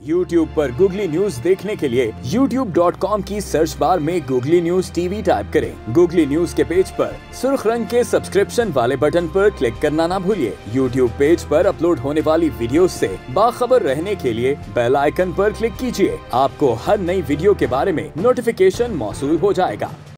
YouTube पर Googly news देखने के लिए youtube.com की सर्च बार में Googly न्यूज टीवी टाइप करें। Googly न्यूज के पेज पर सुर्ख रंग के सब्सक्रिप्शन वाले बटन पर क्लिक करना ना भूलिए। YouTube पेज पर अपलोड होने वाली वीडियोस से बाखबर रहने के लिए बेल आइकन पर क्लिक कीजिए। आपको हर नई वीडियो के बारे में नोटिफिकेशन मौसूल हो जाएगा।